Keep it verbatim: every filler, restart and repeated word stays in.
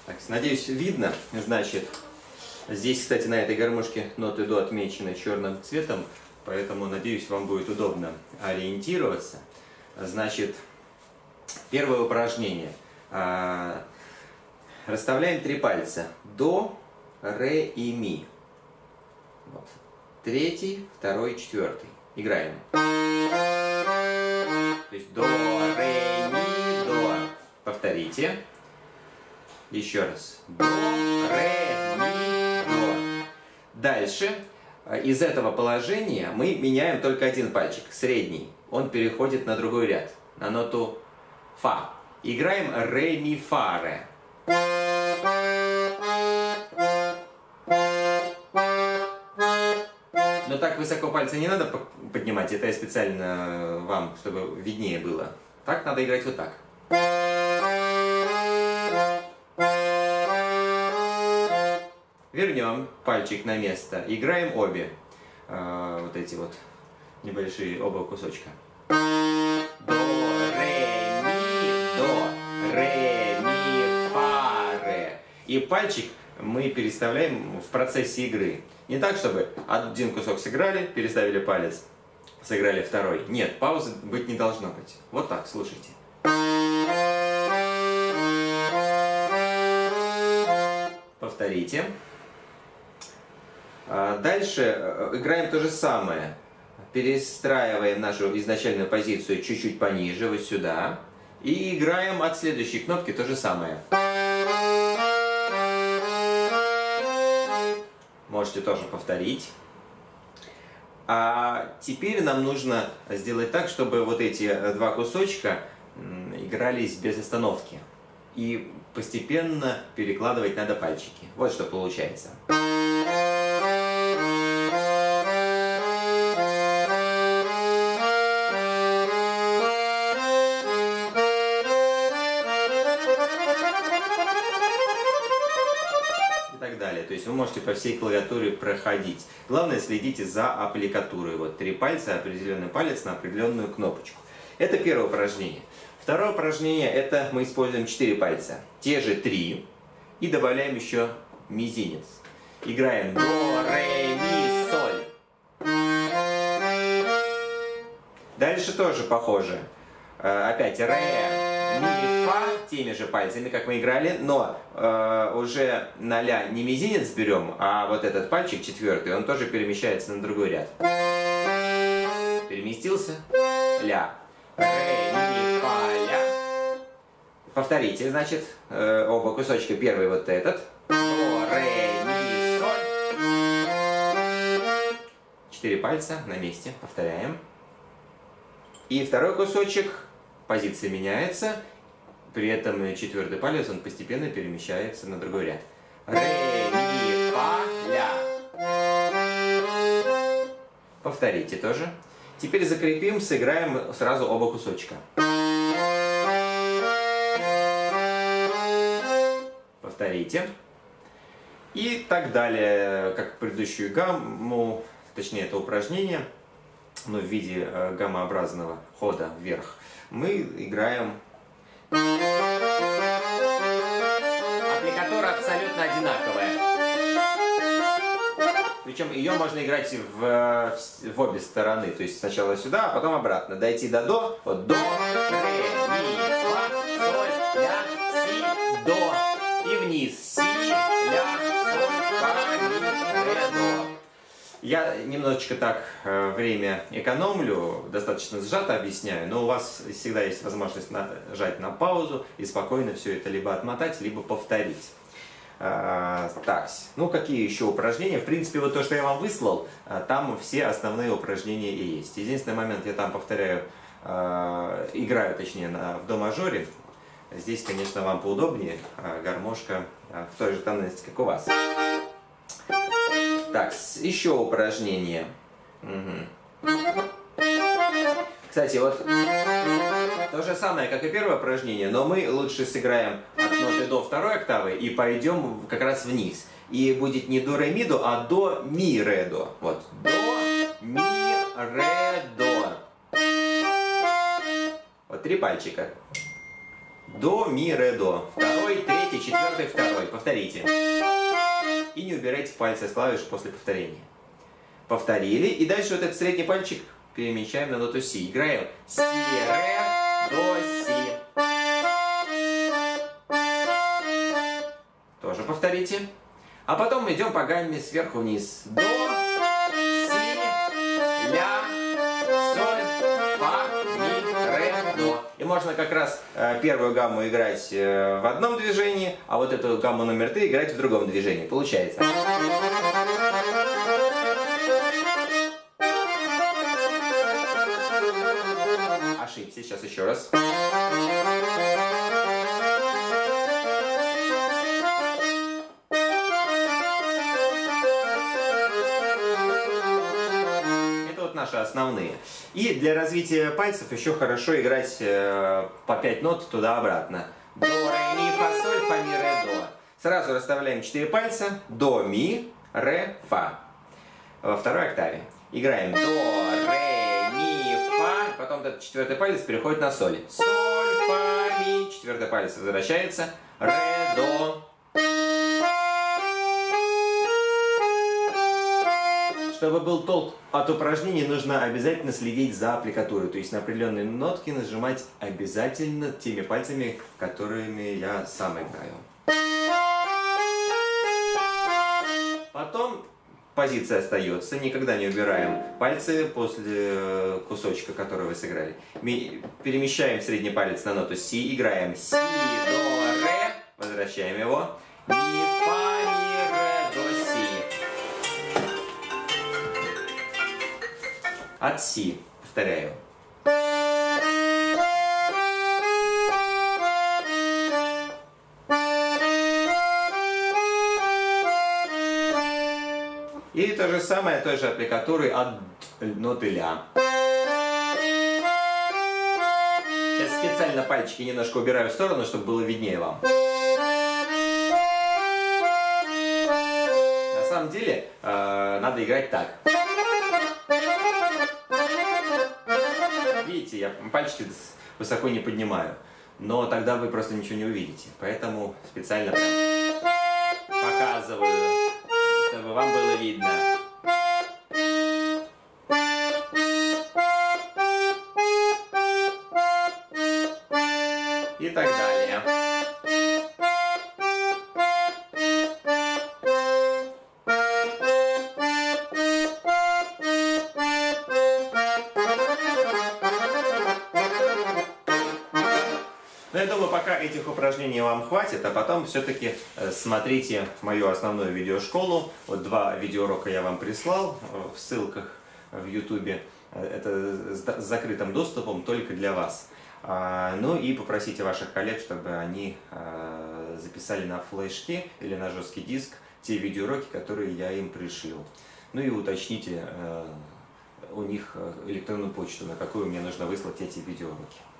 Так, надеюсь, видно. Значит, здесь, кстати, на этой гармошке ноты до отмечены черным цветом, поэтому, надеюсь, вам будет удобно ориентироваться. Значит, первое упражнение. Расставляем три пальца. До, ре и ми. Вот. Третий, второй, четвертый. Играем. То есть до, ре, ми, до. Повторите. Еще раз. До, ре, ми, до. Дальше. Из этого положения мы меняем только один пальчик, средний. Он переходит на другой ряд, на ноту фа. Играем ре, ми, фа, ре. Но так высоко пальцы не надо поднимать, это я специально вам, чтобы виднее было. Так надо играть вот так. Вернем пальчик на место, играем обе, э, вот эти вот небольшие оба кусочка. До, ре, ми, до, ре, ми, фа, ре. И пальчик мы переставляем в процессе игры. Не так, чтобы один кусок сыграли, переставили палец, сыграли второй. Нет, паузы быть не должно быть. Вот так, слушайте. Повторите. Дальше играем то же самое. Перестраиваем нашу изначальную позицию чуть-чуть пониже, вот сюда. И играем от следующей кнопки то же самое. Можете тоже повторить. А теперь нам нужно сделать так, чтобы вот эти два кусочка игрались без остановки. И постепенно перекладывать надо пальчики. Вот что получается. И так далее. То есть вы можете по всей клавиатуре проходить. Главное, следите за аппликатурой. Вот три пальца, определенный палец на определенную кнопочку. Это первое упражнение. Второе упражнение, это мы используем четыре пальца. Те же три. И добавляем еще мизинец. Играем до, ре, ми, соль. Дальше тоже похоже. Опять ре, ми, фа, теми же пальцами, как мы играли, но э, уже на ля не мизинец берем, а вот этот пальчик четвертый, он тоже перемещается на другой ряд. Переместился. Ля. Ре, ми, фа, ля. Повторите, значит, э, оба кусочка. Первый вот этот. До, ре, ми, соль. Четыре пальца на месте. Повторяем. И второй кусочек. Позиция меняется. При этом четвертый палец, он постепенно перемещается на другой ряд. Ре, ми, фа, ля. Повторите тоже. Теперь закрепим, сыграем сразу оба кусочка. Повторите. И так далее, как предыдущую гамму, точнее это упражнение, но в виде гаммообразного хода вверх, мы играем. Аппликатура абсолютно одинаковая. Причем ее можно играть в, в обе стороны. То есть сначала сюда, а потом обратно. Дойти до до. Вот до, ре, ми, фа, соль, ля, си, до. И вниз. Си, ля, соль, фа, ми, ре, до. Я немножечко так э, время экономлю, достаточно сжато объясняю, но у вас всегда есть возможность нажать на паузу и спокойно все это либо отмотать, либо повторить. Э, так, ну какие еще упражнения? В принципе, вот то, что я вам выслал, э, там все основные упражнения и есть. Единственный момент, я там повторяю, э, играю точнее на, в до мажоре. Здесь, конечно, вам поудобнее, э, гармошка э, в той же тональности, как у вас. Так, еще упражнение. Угу. Кстати, вот то же самое, как и первое упражнение, но мы лучше сыграем от ноты до второй октавы и пойдем как раз вниз. И будет не до, ре, ми, до, а до, ми, ре, до. Вот. До, ми, ре, до. Вот три пальчика. До, ми, ре, до. Второй, третий, четвертый, второй. Повторите. И не убирайте пальцы с клавиш после повторения. Повторили. И дальше вот этот средний пальчик перемещаем на ноту си. Играем си, ре, до, си. Тоже повторите. А потом идем по гамме сверху вниз. До, си, ля, соль, фа, ми, ре, до. И можно как раз э, первую гамму играть э, в одном движении, а вот эту гамму номер три играть в другом движении. Получается. Ошибся. Сейчас еще раз. Наши основные. И для развития пальцев еще хорошо играть э, по пять нот туда-обратно. До, ре, ми, фа, соль, фа, ми, ре, до. Сразу расставляем четыре пальца. До, ми, ре, фа. Во второй октаве. Играем до, ре, ми, фа. Потом этот четвертый палец переходит на соль. Соль, фа, ми. Четвертый палец возвращается. Ре, до. Чтобы был толк от упражнений, нужно обязательно следить за аппликатурой. То есть на определенные нотки нажимать обязательно теми пальцами, которыми я сам играю. Потом позиция остается. Никогда не убираем пальцы после кусочка, который вы сыграли. Мы перемещаем средний палец на ноту си. Играем си, до, ре. Возвращаем его. Ми, фа, ми, ре, до, си. От си. Повторяю. И то же самое, той же аппликатурой от ноты ля. Сейчас специально пальчики немножко убираю в сторону, чтобы было виднее вам. На самом деле, э, надо играть так. Видите, я пальчики высоко не поднимаю, но тогда вы просто ничего не увидите. Поэтому специально прям показываю, чтобы вам было видно. И так далее. Но я думаю, пока этих упражнений вам хватит, а потом все-таки смотрите мою основную видеошколу. Вот два видеоурока я вам прислал в ссылках в ютубе. Это с закрытым доступом только для вас. Ну и попросите ваших коллег, чтобы они записали на флешки или на жесткий диск те видеоуроки, которые я им пришлю. Ну и уточните у них электронную почту, на какую мне нужно выслать эти видеоуроки.